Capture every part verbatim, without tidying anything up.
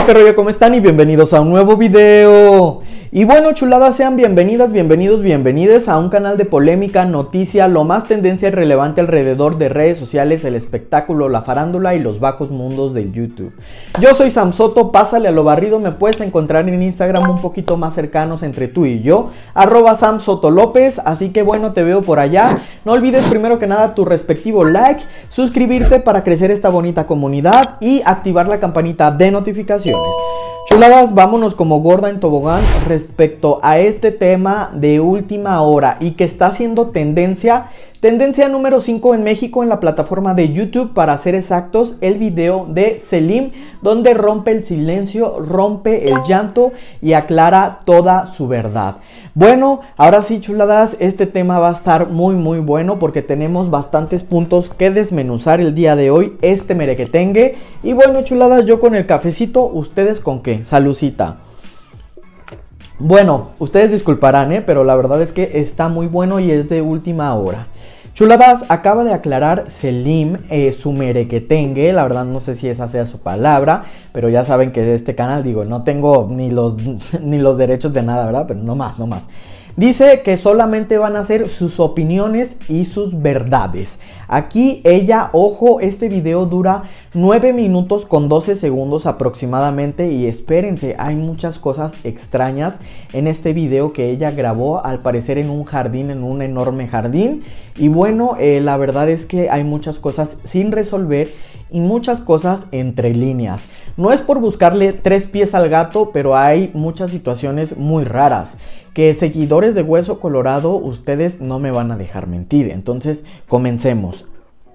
qué rollo, ¿cómo están? Y bienvenidos a un nuevo video. Y bueno, chuladas, sean bienvenidas, bienvenidos, bienvenides a un canal de polémica, noticia, lo más tendencia y relevante alrededor de redes sociales, el espectáculo, la farándula y los bajos mundos del YouTube. Yo soy Sam Soto, pásale a lo barrido, me puedes encontrar en Instagram un poquito más cercanos entre tú y yo, arroba Sam Soto López, así que bueno, te veo por allá. No olvides primero que nada tu respectivo like, suscribirte para crecer esta bonita comunidad y activar la campanita de notificaciones. Chuladas, vámonos como gorda en tobogán respecto a este tema de última hora y que está haciendo tendencia. Tendencia número cinco en México en la plataforma de YouTube, para ser exactos, el video de Selim, donde rompe el silencio, rompe el llanto y aclara toda su verdad. Bueno, ahora sí, chuladas, este tema va a estar muy muy bueno porque tenemos bastantes puntos que desmenuzar el día de hoy, este merequetengue. Y bueno, chuladas, yo con el cafecito, ¿ustedes con qué? Salucita. Bueno, ustedes disculparán, ¿eh? Pero la verdad es que está muy bueno y es de última hora. Chuladas, acaba de aclarar Selim eh, su merequetengue, la verdad no sé si esa sea su palabra, pero ya saben que de este canal, digo, no tengo ni los, ni los derechos de nada, ¿verdad? Pero no más, no más. Dice que solamente van a ser sus opiniones y sus verdades. Aquí ella, ojo, este video dura nueve minutos con doce segundos aproximadamente. Y espérense, hay muchas cosas extrañas en este video que ella grabó, al parecer en un jardín, en un enorme jardín. Y bueno, eh, la verdad es que hay muchas cosas sin resolver y muchas cosas entre líneas. No es por buscarle tres pies al gato, pero hay muchas situaciones muy raras que seguidores de Hueso Colorado, ustedes no me van a dejar mentir. Entonces, comencemos.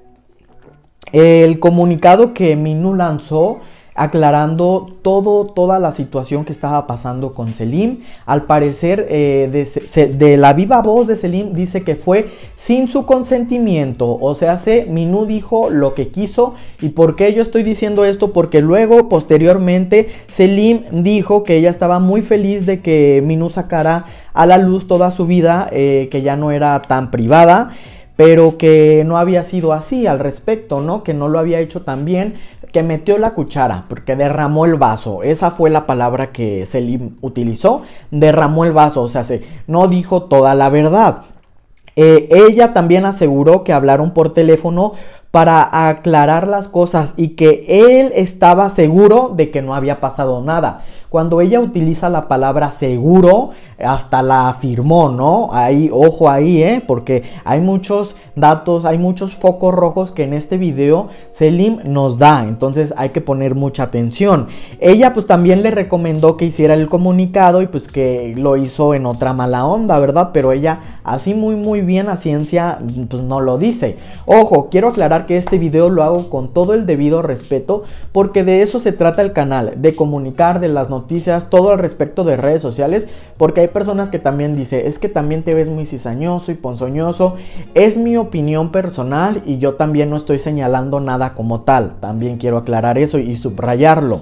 El comunicado que Minu lanzó aclarando todo, toda la situación que estaba pasando con Selim. Al parecer, eh, de, de la viva voz de Selim, dice que fue sin su consentimiento. O sea, se, Minu dijo lo que quiso. ¿Y por qué yo estoy diciendo esto? Porque luego, posteriormente, Selim dijo que ella estaba muy feliz de que Minu sacara a la luz toda su vida, eh, que ya no era tan privada, pero que no había sido así al respecto, ¿no? Que no lo había hecho tan bien, que metió la cuchara, porque derramó el vaso. Esa fue la palabra que Selim utilizó, derramó el vaso, o sea, se, no dijo toda la verdad. Eh, ella también aseguró que hablaron por teléfono para aclarar las cosas y que él estaba seguro de que no había pasado nada. Cuando ella utiliza la palabra seguro, hasta la afirmó, ¿no? Ahí, ojo ahí, ¿eh? Porque hay muchos datos, hay muchos focos rojos que en este video Selim nos da. Entonces hay que poner mucha atención. Ella pues también le recomendó que hiciera el comunicado y pues que lo hizo en otra mala onda, ¿verdad? Pero ella así muy muy bien a ciencia pues no lo dice. Ojo, quiero aclarar que este video lo hago con todo el debido respeto, porque de eso se trata el canal, de comunicar de las noticias, todo al respecto de redes sociales, porque hay personas que también dicen, es que también te ves muy cizañoso y ponzoñoso. Es mi opinión personal y yo también no estoy señalando nada como tal, también quiero aclarar eso y subrayarlo.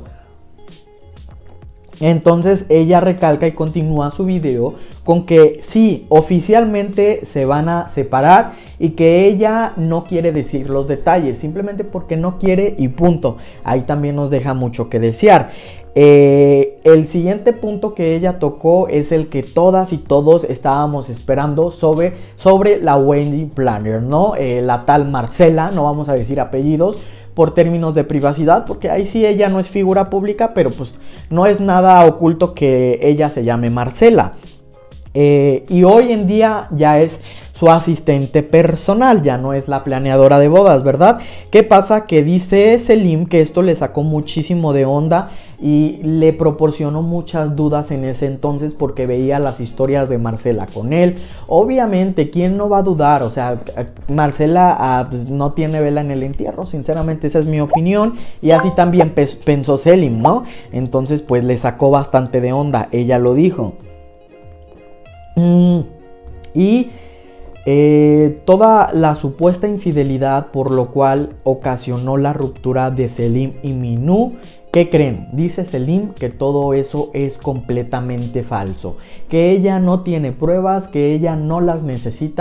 Entonces ella recalca y continúa su video con que sí, oficialmente se van a separar y que ella no quiere decir los detalles, simplemente porque no quiere y punto. Ahí también nos deja mucho que desear. Eh, el siguiente punto que ella tocó es el que todas y todos estábamos esperando sobre, sobre la wedding planner, ¿no? Eh, la tal Marcela, no vamos a decir apellidos por términos de privacidad, porque ahí sí ella no es figura pública, pero pues no es nada oculto que ella se llame Marcela. Eh, y hoy en día ya es su asistente personal, ya no es la planeadora de bodas, ¿verdad? ¿Qué pasa? Que dice Selim que esto le sacó muchísimo de onda y le proporcionó muchas dudas en ese entonces, porque veía las historias de Marcela con él. Obviamente, ¿quién no va a dudar? O sea, Marcela ah, pues, no tiene vela en el entierro, sinceramente esa es mi opinión, y así también pensó Selim, ¿no? Entonces pues le sacó bastante de onda, ella lo dijo. Mm, y eh, toda la supuesta infidelidad, por lo cual ocasionó la ruptura de Selim y Minu. ¿Qué creen? Dice Selim que todo eso es completamente falso, que ella no tiene pruebas, que ella no las necesita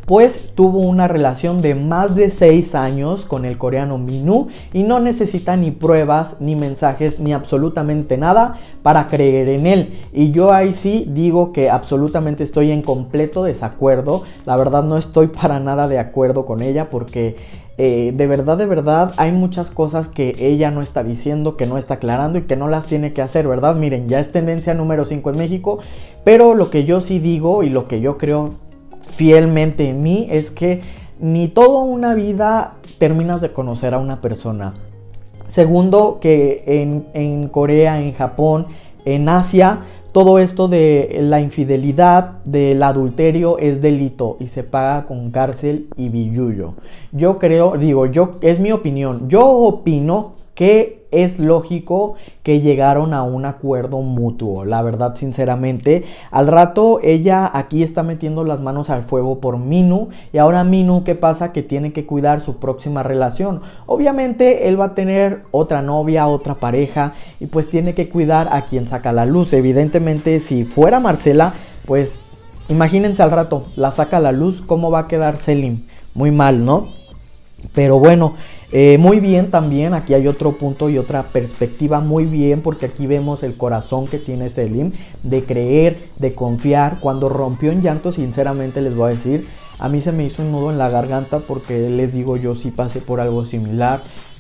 pues tuvo una relación de más de seis años con el coreano Minwoo y no necesita ni pruebas, ni mensajes, ni absolutamente nada para creer en él. Y yo ahí sí digo que absolutamente estoy en completo desacuerdo. La verdad no estoy para nada de acuerdo con ella porque eh, de verdad, de verdad hay muchas cosas que ella no está diciendo, que no está aclarando y que no las tiene que hacer, ¿verdad? Miren, ya es tendencia número cinco en México, pero lo que yo sí digo y lo que yo creo fielmente en mí es que ni toda una vida terminas de conocer a una persona. Segundo, que en, en Corea, en Japón, en Asia, todo esto de la infidelidad, del adulterio es delito y se paga con cárcel y billullo. Yo creo, digo, yo, es mi opinión, yo opino que es lógico que llegaron a un acuerdo mutuo, la verdad, sinceramente. Al rato ella aquí está metiendo las manos al fuego por Minwoo, y ahora Minwoo, ¿qué pasa? Que tiene que cuidar su próxima relación. Obviamente él va a tener otra novia, otra pareja, y pues tiene que cuidar a quien saca la luz. Evidentemente, si fuera Marcela, pues imagínense al rato, la saca a la luz, ¿cómo va a quedar Selim? Muy mal, ¿no? Pero bueno, eh, muy bien también, aquí hay otro punto y otra perspectiva muy bien, porque aquí vemos el corazón que tiene Selim de creer, de confiar. Cuando rompió en llanto, sinceramente les voy a decir, a mí se me hizo un nudo en la garganta porque les digo, yo sí pasé por algo similar.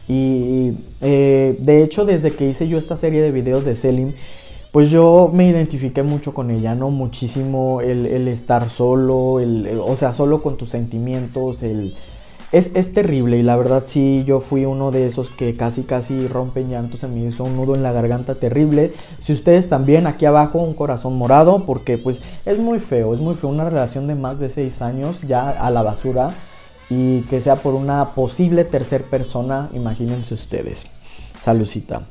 Y eh, de hecho, desde que hice yo esta serie de videos de Selim, pues yo me identifiqué mucho con ella, ¿no? Muchísimo el, el estar solo, el, el, o sea, solo con tus sentimientos, el... Es, es terrible, y la verdad sí, yo fui uno de esos que casi casi rompen llanto, se me hizo un nudo en la garganta terrible. Si ustedes también, aquí abajo un corazón morado, porque pues es muy feo, es muy feo una relación de más de seis años ya a la basura, y que sea por una posible tercer persona, imagínense ustedes. Salucita.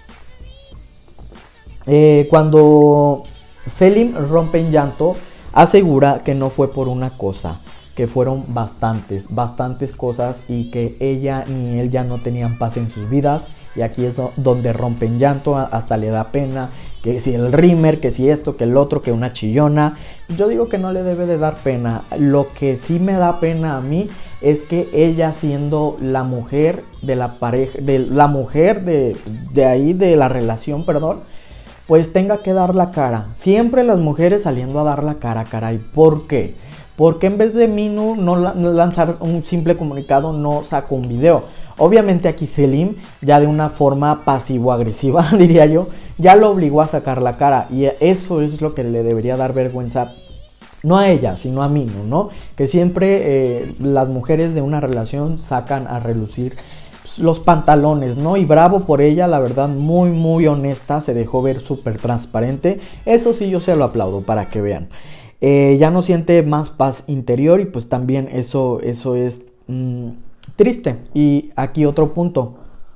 Eh, cuando Selim rompe en llanto, asegura que no fue por una cosa, que fueron bastantes, bastantes cosas, y que ella ni él ya no tenían paz en sus vidas. Y aquí es donde rompen llanto, hasta le da pena, que si el rímer, que si esto, que el otro, que una chillona. Yo digo que no le debe de dar pena. Lo que sí me da pena a mí es que ella, siendo la mujer de la pareja, de la mujer de, de ahí, de la relación, perdón, pues tenga que dar la cara. Siempre las mujeres saliendo a dar la cara, caray. ¿Por qué? Porque en vez de Minwoo no lanzar un simple comunicado, no sacó un video. Obviamente aquí Selim, ya de una forma pasivo-agresiva, diría yo, ya lo obligó a sacar la cara. Y eso es lo que le debería dar vergüenza, no a ella, sino a Minwoo, ¿no? Que siempre eh, las mujeres de una relación sacan a relucir los pantalones, ¿no? Y bravo por ella, la verdad, muy muy honesta, se dejó ver súper transparente. Eso sí, yo se lo aplaudo, para que vean. Eh, ya no siente más paz interior, y pues también eso, eso es mmm, triste. Y aquí otro punto.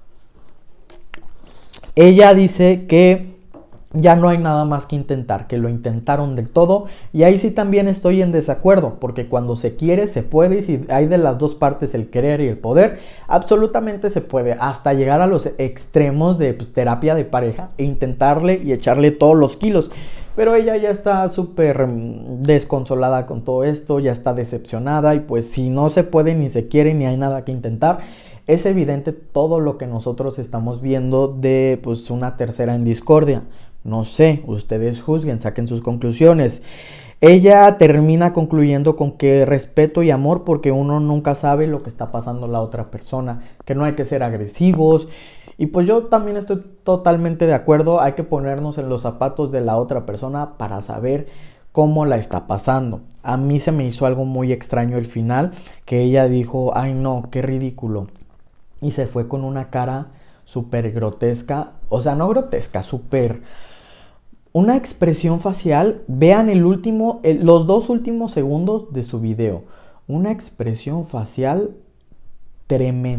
Ella dice que ya no hay nada más que intentar, que lo intentaron del todo, y ahí sí también estoy en desacuerdo, porque cuando se quiere se puede, y si hay de las dos partes el querer y el poder, absolutamente se puede, hasta llegar a los extremos de pues, terapia de pareja e intentarle y echarle todos los kilos. Pero ella ya está súper desconsolada con todo esto, ya está decepcionada, y pues si no se puede, ni se quiere, ni hay nada que intentar, es evidente todo lo que nosotros estamos viendo de pues una tercera en discordia. No sé, ustedes juzguen, saquen sus conclusiones. Ella termina concluyendo con que respeto y amor, porque uno nunca sabe lo que está pasando la otra persona, que no hay que ser agresivos. Y pues yo también estoy totalmente de acuerdo, hay que ponernos en los zapatos de la otra persona para saber cómo la está pasando. A mí se me hizo algo muy extraño el final, que ella dijo, ay no, qué ridículo. Y se fue con una cara súper grotesca, o sea, no grotesca, súper... una expresión facial. Vean el último, el, los dos últimos segundos de su video. Una expresión facial tremenda,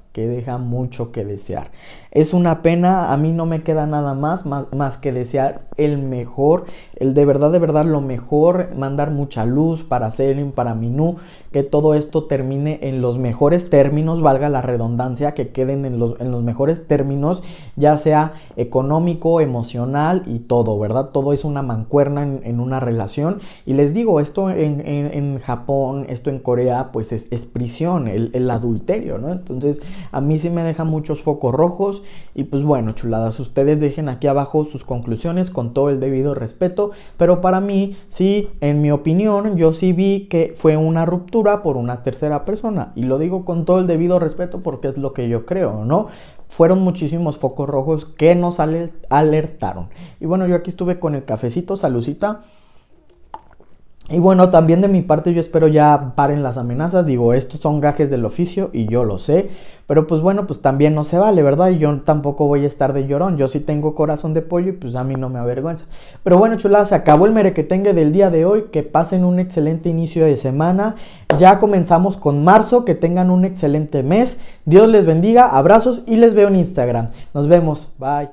que deja mucho que desear. Es una pena, a mí no me queda nada más, más, más que desear el mejor, el de verdad, de verdad lo mejor, mandar mucha luz para Selim, para Minú, que todo esto termine en los mejores términos, valga la redundancia, que queden en los, en los mejores términos, ya sea económico, emocional y todo, ¿verdad? Todo es una mancuerna en, en una relación. Y les digo, esto en, en, en Japón, esto en Corea, pues es, es prisión, el, el adulterio, ¿no? Entonces, a mí sí me deja muchos focos rojos. Y pues bueno, chuladas, ustedes dejen aquí abajo sus conclusiones con todo el debido respeto. Pero para mí, sí, en mi opinión, yo sí vi que fue una ruptura por una tercera persona. Y lo digo con todo el debido respeto porque es lo que yo creo, ¿no? Fueron muchísimos focos rojos que nos alertaron. Y bueno, yo aquí estuve con el cafecito, salucita. Y bueno, también de mi parte yo espero ya paren las amenazas. Digo, estos son gajes del oficio y yo lo sé. Pero pues bueno, pues también no se vale, ¿verdad? Y yo tampoco voy a estar de llorón. Yo sí tengo corazón de pollo y pues a mí no me avergüenza. Pero bueno, chuladas, se acabó el merequetengue del día de hoy. Que pasen un excelente inicio de semana. Ya comenzamos con marzo. Que tengan un excelente mes. Dios les bendiga. Abrazos y les veo en Instagram. Nos vemos. Bye.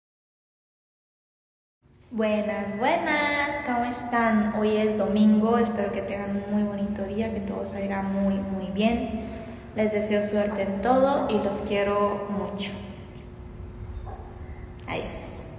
Buenas, buenas, ¿cómo están? Hoy es domingo, espero que tengan un muy bonito día, que todo salga muy, muy bien. Les deseo suerte en todo y los quiero mucho. Adiós.